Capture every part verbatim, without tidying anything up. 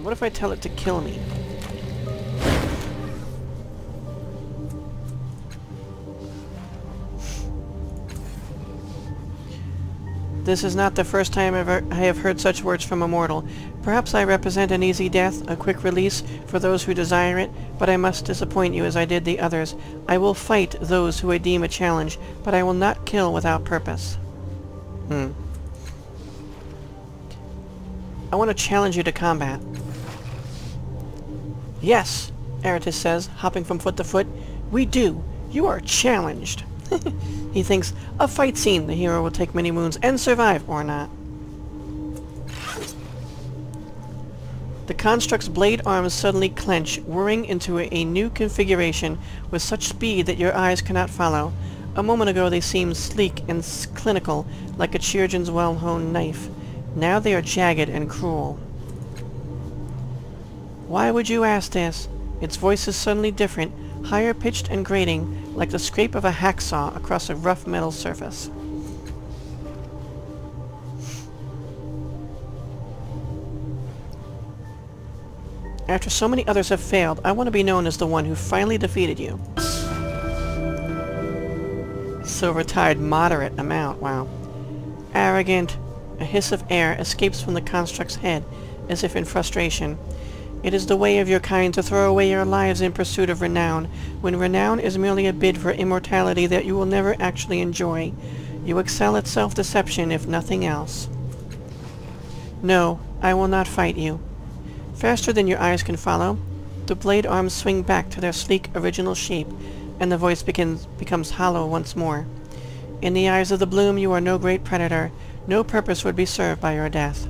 Now what if I tell it to kill me? This is not the first time ever I have heard such words from a mortal. Perhaps I represent an easy death, a quick release for those who desire it, but I must disappoint you as I did the others. I will fight those who I deem a challenge, but I will not kill without purpose. Hmm. I want to challenge you to combat. Yes, Aratus says, hopping from foot to foot. We do. You are challenged. He thinks, a fight scene, the hero will take many wounds and survive, or not. The construct's blade arms suddenly clench, whirring into a, a new configuration with such speed that your eyes cannot follow. A moment ago they seemed sleek and clinical, like a chirurgeon's well-honed knife. Now they are jagged and cruel. Why would you ask this? Its voice is suddenly different, higher pitched and grating, like the scrape of a hacksaw across a rough metal surface. After so many others have failed, I want to be known as the one who finally defeated you. Silver-tide moderate amount, wow. Arrogant. A hiss of air escapes from the construct's head, as if in frustration. It is the way of your kind to throw away your lives in pursuit of renown, when renown is merely a bid for immortality that you will never actually enjoy. You excel at self-deception, if nothing else. No, I will not fight you. Faster than your eyes can follow, the blade arms swing back to their sleek original shape, and the voice begins, becomes hollow once more. In the eyes of the bloom, you are no great predator. No purpose would be served by your death.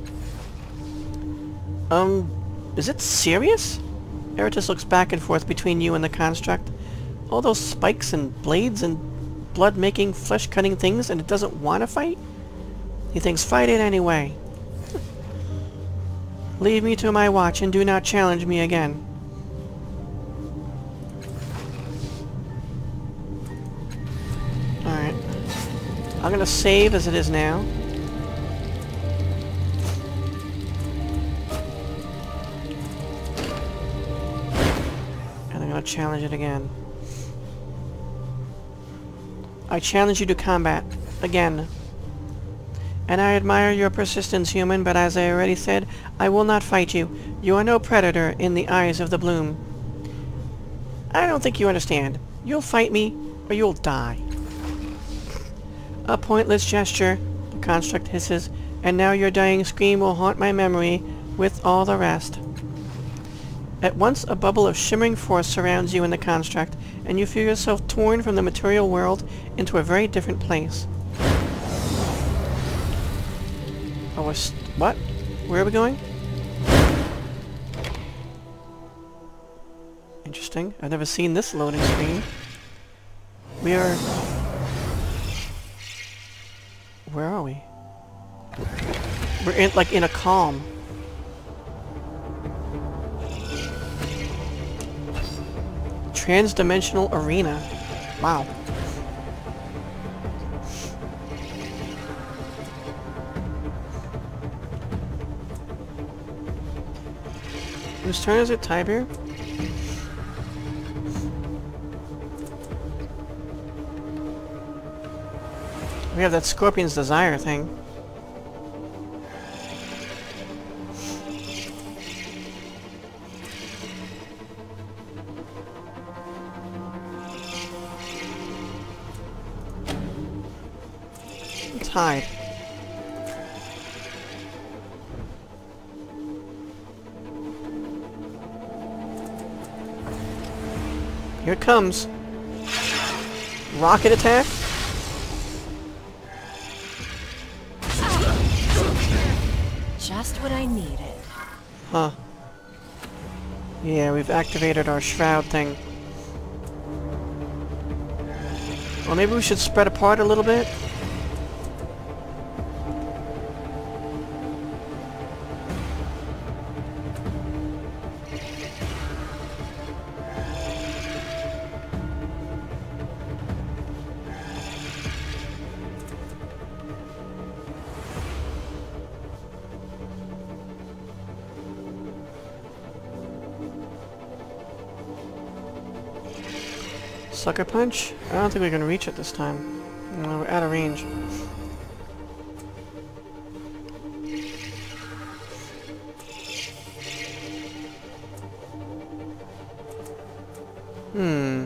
Um... Is it serious? Aratus looks back and forth between you and the construct. All those spikes and blades and blood-making, flesh-cutting things, and it doesn't want to fight? He thinks, fight it anyway. Leave me to my watch and do not challenge me again. Alright. I'm gonna save as it is now. Challenge it again. I challenge you to combat. Again. And I admire your persistence, human, but as I already said, I will not fight you. You are no predator in the eyes of the bloom. I don't think you understand. You'll fight me, or you'll die. A pointless gesture, the construct hisses, and now your dying scream will haunt my memory with all the rest. At once, a bubble of shimmering force surrounds you in the construct, and you feel yourself torn from the material world into a very different place. Oh, we're st- what? Where are we going? Interesting. I've never seen this loading screen. We are... Where are we? We're in, like, in a calm. Trans-dimensional arena. Wow. Whose turn is it? Tiber? We have that Scorpion's Desire thing. Let's hide. Here it comes. Rocket attack? Just what I needed. Huh. Yeah, we've activated our shroud thing. Well, maybe we should spread apart a little bit. Sucker punch? I don't think we can reach it this time. No, we're out of range. Hmm.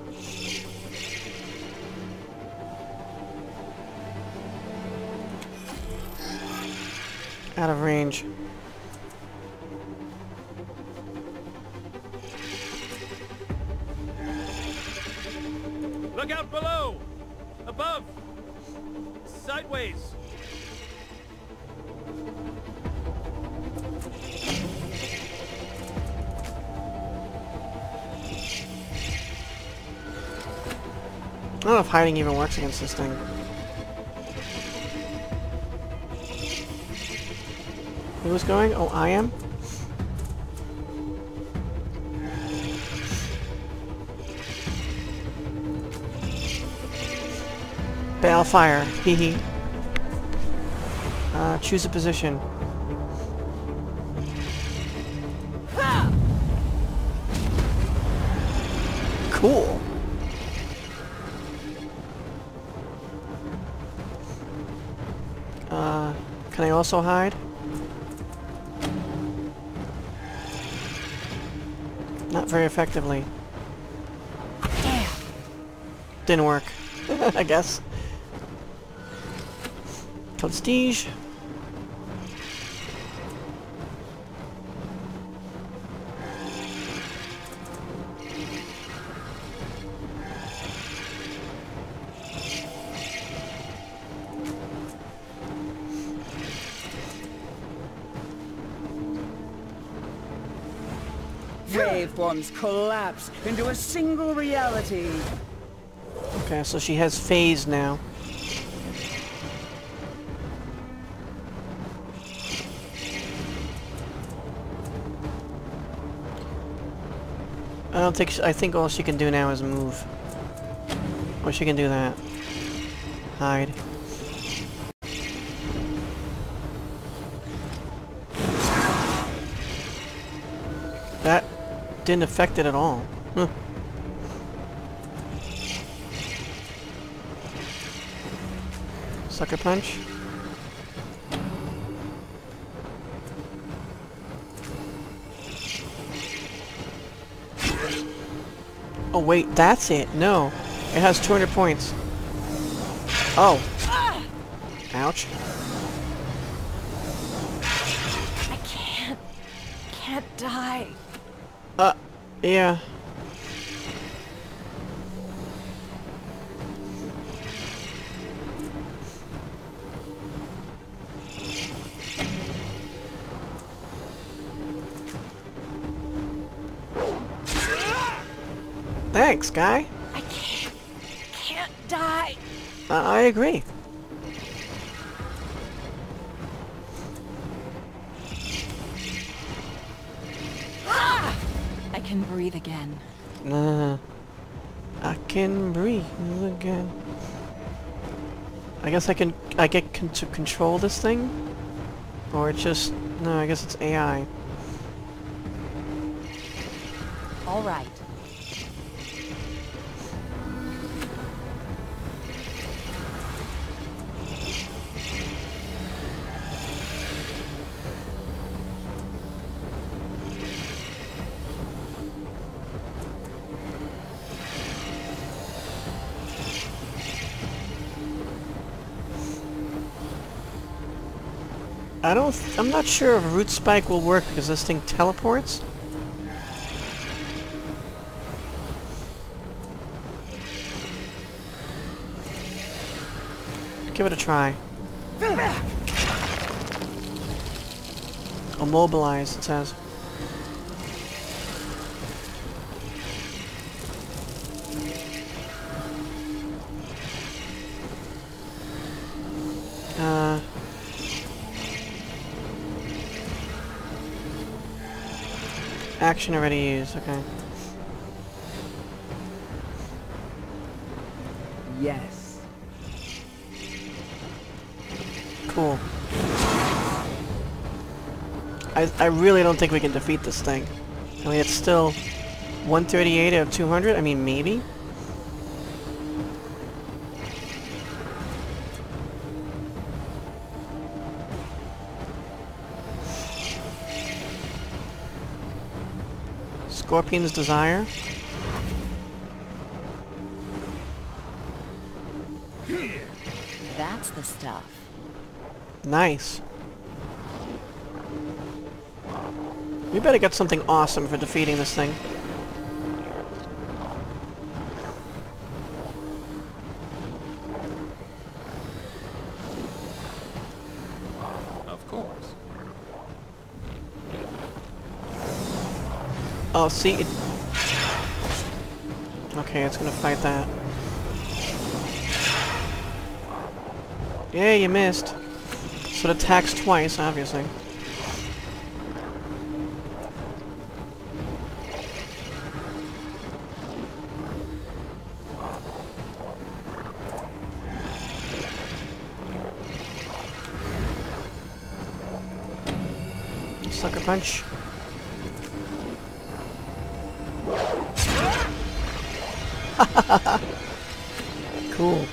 Out of range. Look out below! Above! Sideways! I don't know if hiding even works against this thing. Who's going? Oh, I am? Balefire. Hee hee. Uh, choose a position. Cool. Uh, can I also hide? Not very effectively. Damn. Didn't work. I guess. Prestige. Waveforms collapse into a single reality. Okay, so she has phase now. I don't think she, I think all she can do now is move. Or she can do that. Hide. That didn't affect it at all. Huh. Sucker punch. Oh wait, that's it. No. It has two hundred points. Oh. Ouch. I can't... can't die. Uh, yeah. Thanks, guy. I can't... can't die. Uh, I agree. Ah! I can breathe again. Uh, I can breathe again. I guess I can. I get con to control this thing, or it's just no. I guess it's A I. All right. I don't. Th I'm not sure if Root Spike will work because this thing teleports. Give it a try. Immobilize, it says. Uh... Action already used, okay. Yes. Cool. I, I really don't think we can defeat this thing. I mean, it's still one thirty-eight out of two hundred. I mean, maybe. Scorpion's Desire. That's the stuff. Nice. We better get something awesome for defeating this thing. Of course. Oh, see, it... Okay, it's gonna fight that. Yeah, you missed. So it attacks twice, obviously. Sucker punch. Cool.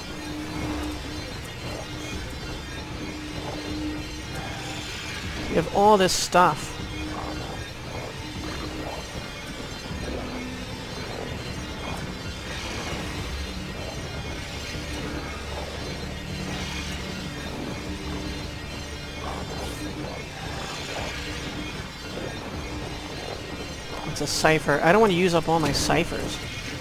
You have all this stuff. It's a cipher. I don't want to use up all my ciphers.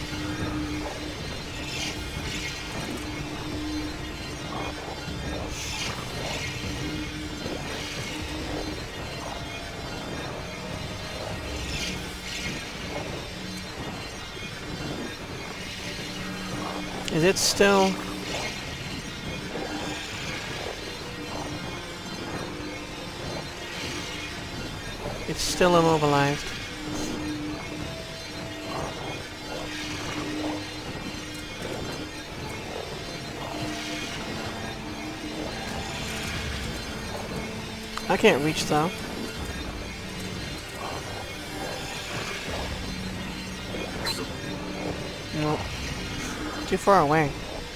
Is it still... It's still immobilized. I can't reach though. Nope. Too far away.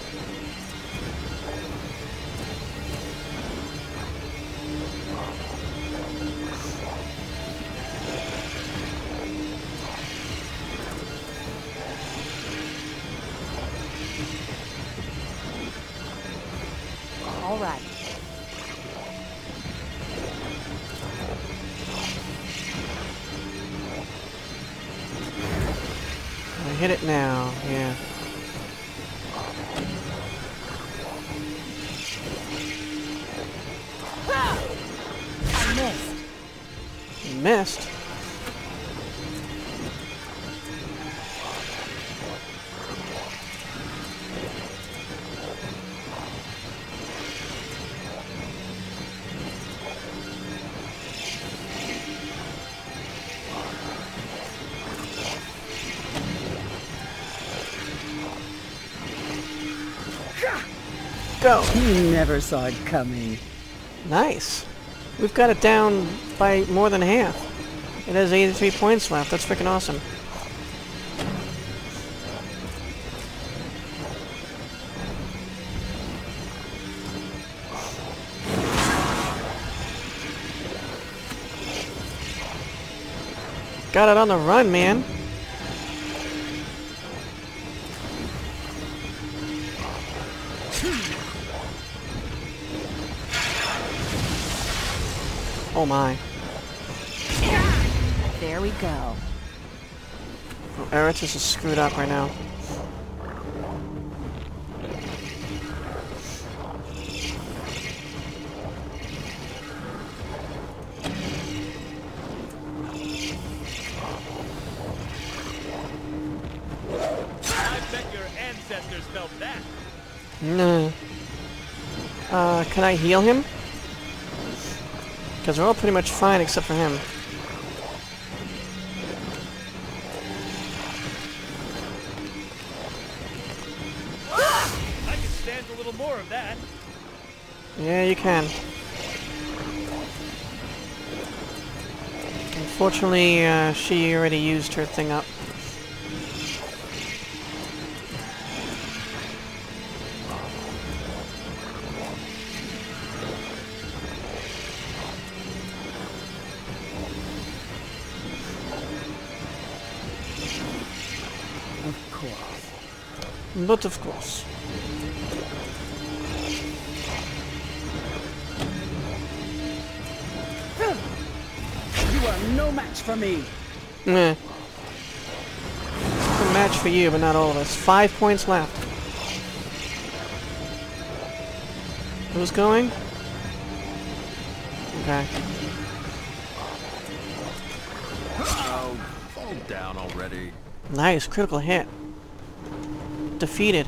All right. I hit it now, yeah. I missed. You missed. Go! Never saw it coming. Nice. We've got it down by more than half. It has eighty-three points left. That's freaking awesome. Got it on the run, man. Oh my. There we go. Oh, Eratus is screwed up right now. I bet your ancestors felt that. No. Uh, can I heal him? Because we're all pretty much fine except for him. I can stand a little more of that. Yeah, you can. Unfortunately, uh, she already used her thing up. But of course. You are no match for me. Meh. A match for you, but not all of us. Five points left. Who's going? Okay. Oh, fall down already. Nice, critical hit. Defeated.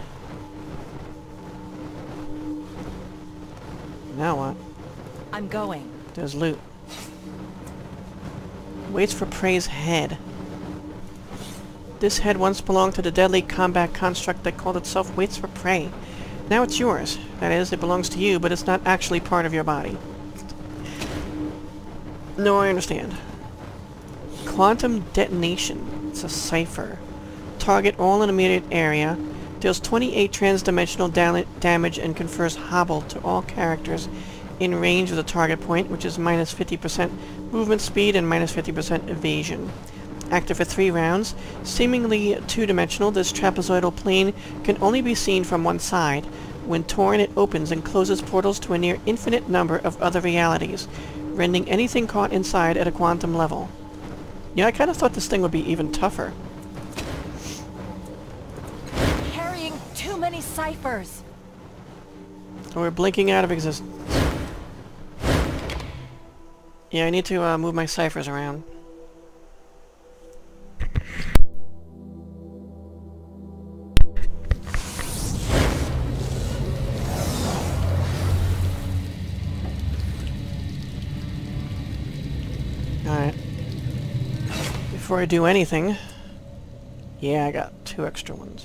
Now what? I'm going. There's loot. Waits for prey's head. This head once belonged to the deadly combat construct that called itself Waits for Prey. Now it's yours. That is, it belongs to you, but it's not actually part of your body. No, I understand. Quantum detonation. It's a cipher. Target all in immediate area. Deals twenty-eight trans-dimensional da damage and confers hobble to all characters in range of the target point, which is minus fifty percent movement speed and minus fifty percent evasion. Active for three rounds. Seemingly two-dimensional, this trapezoidal plane can only be seen from one side. When torn, it opens and closes portals to a near infinite number of other realities, rendering anything caught inside at a quantum level. Yeah, I kind of thought this thing would be even tougher. Carrying too many ciphers. So we're blinking out of existence. Yeah, I need to uh, move my ciphers around. Alright. Before I do anything... Yeah, I got two extra ones.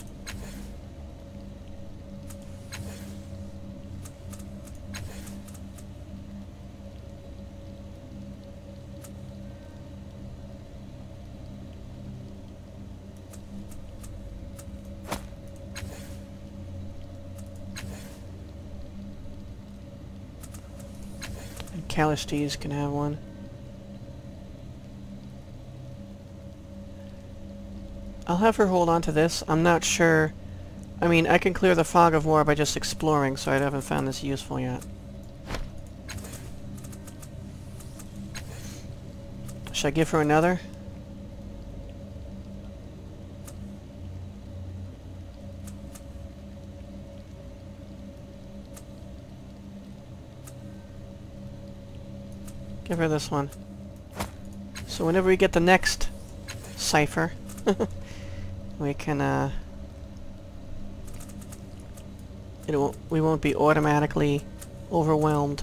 And Callistes can have one. I'll have her hold on to this. I'm not sure... I mean, I can clear the fog of war by just exploring, so I haven't found this useful yet. Should I give her another? Give her this one. So whenever we get the next cipher... we can, uh... It won't, we won't be automatically overwhelmed.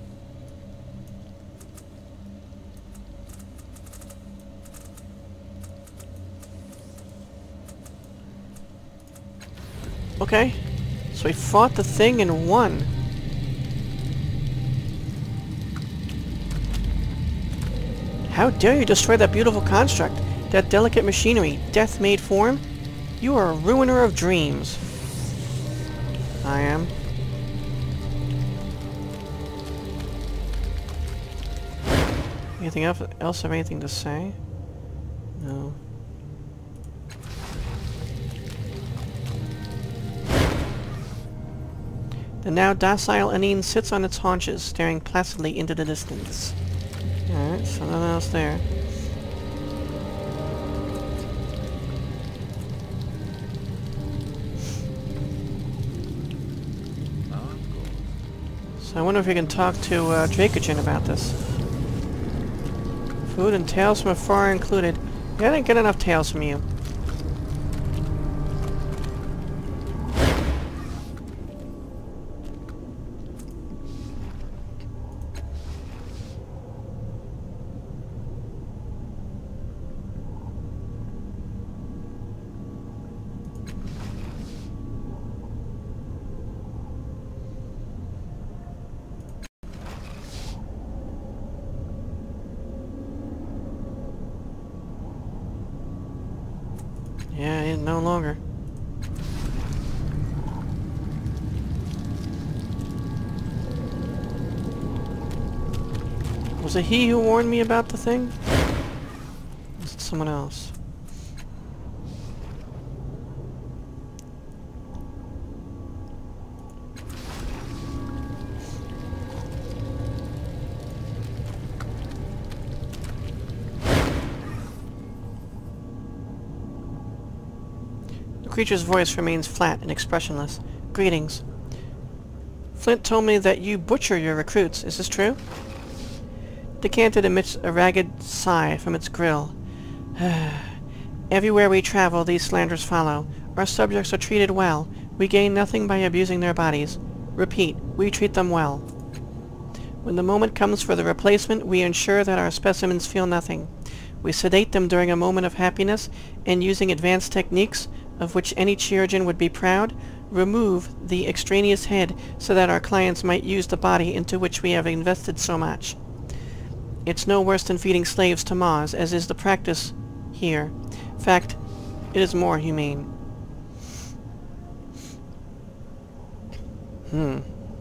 Okay. So we fought the thing and won. How dare you destroy that beautiful construct? That delicate machinery, death-made form? You are a ruiner of dreams. I am. Anything else, else have anything to say? No. The now docile Anine sits on its haunches, staring placidly into the distance. Alright, so nothing else there. So I wonder if we can talk to uh, Dracogen about this. Food and tales from afar included. Yeah, I didn't get enough tales from you. Yeah, it, no longer. Was it he who warned me about the thing? Or was it someone else? creature's voice remains flat and expressionless. Greetings. Flint told me that you butcher your recruits. Is this true? Decanted emits a ragged sigh from its grill. Everywhere we travel, these slanders follow. Our subjects are treated well. We gain nothing by abusing their bodies. Repeat, we treat them well. When the moment comes for the replacement, we ensure that our specimens feel nothing. We sedate them during a moment of happiness, and using advanced techniques, of which any Chirurgeon would be proud, remove the extraneous head so that our clients might use the body into which we have invested so much. It's no worse than feeding slaves to Mars, as is the practice here. In fact, it is more humane. Hmm.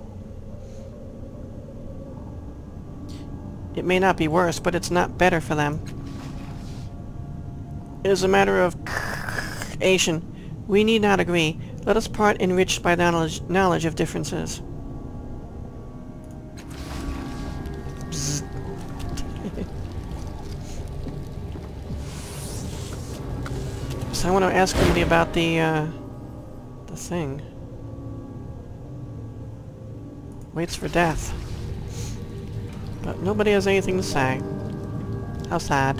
It may not be worse, but it's not better for them. It is a matter of creation. We need not agree. Let us part enriched by knowledge, knowledge of differences. So I want to ask somebody about the, uh, the thing. Waits for death. But nobody has anything to say. How sad.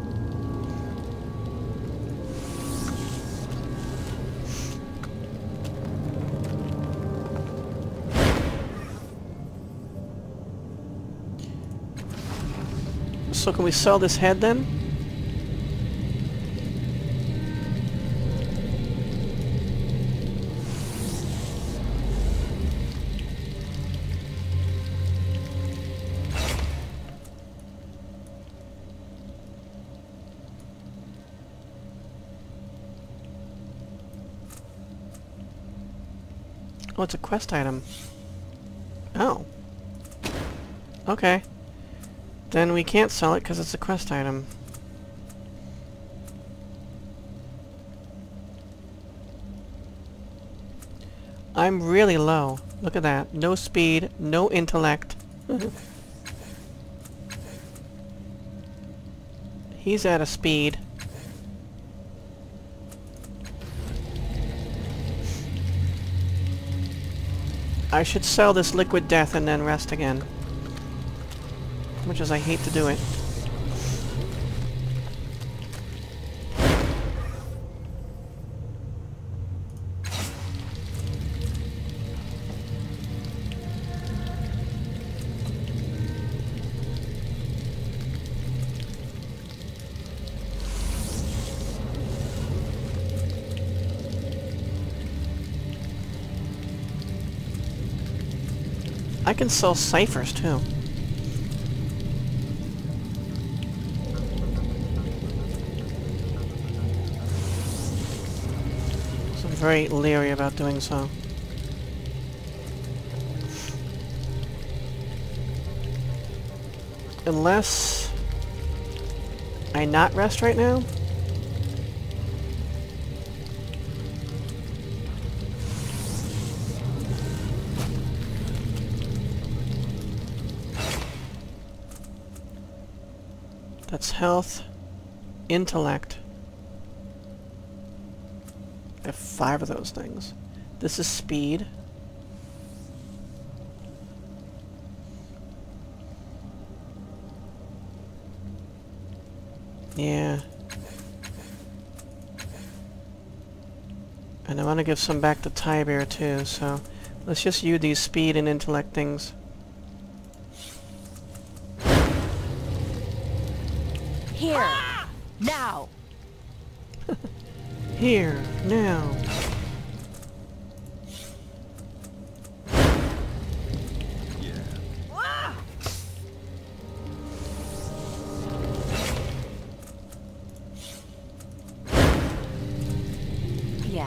So can we sell this head then? Oh, it's a quest item. Oh. Okay. Then we can't sell it because it's a quest item. I'm really low. Look at that. No speed, no intellect. He's at a speed. I should sell this liquid death and then rest again. Much as I hate to do it. I can sell ciphers too. So I'm very leery about doing so. Unless I not rest right now? That's health, intellect. I have five of those things. This is speed. Yeah. And I want to give some back to Tiber too, so let's just use these speed and intellect things. Here, ah! Now. Here, now. Yeah. Ah! Yeah.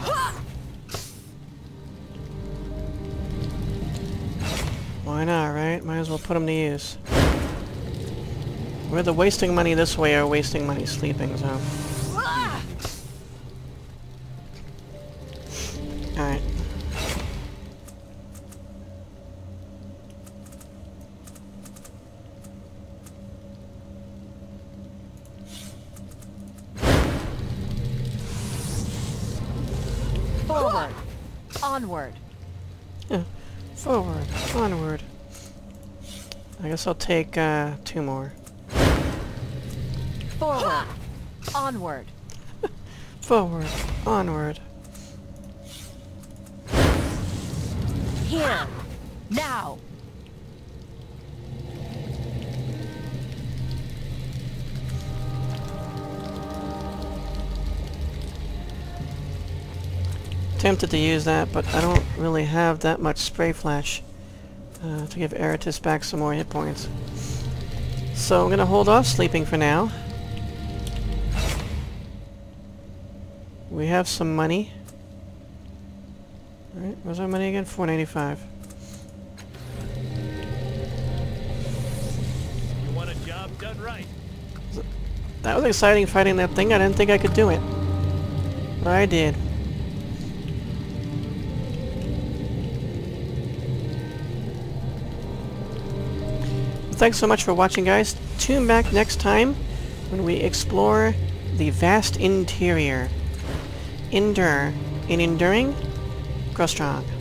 Why not, right? Might as well put them to use. Whether wasting money this way or wasting money sleeping, so... Alright. Onward. Yeah. Forward. Onward. I guess I'll take uh, two more. Forward. Onward. Forward. Onward. Here. Now. Tempted to use that, but I don't really have that much spray flash uh, to give Eratus back some more hit points. So I'm gonna hold off sleeping for now. We have some money. Alright, where's our money again? four ninety-five. You want a job done right. That was exciting, fighting that thing. I didn't think I could do it. But I did. Thanks so much for watching, guys. Tune back next time when we explore the vast interior. Endure. In enduring, grow strong.